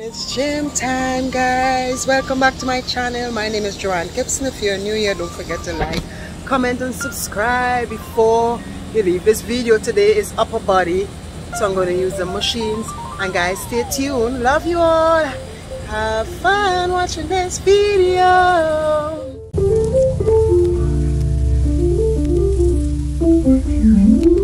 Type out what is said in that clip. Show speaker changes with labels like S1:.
S1: It's gym time, guys. Welcome back to my channel. My name is Joanne Gibson. If you're new here, don't forget to like, comment and subscribe before you leave. This video today is upper body, so I'm going to use the machines. And guys, stay tuned. Love you all. Have fun watching this video.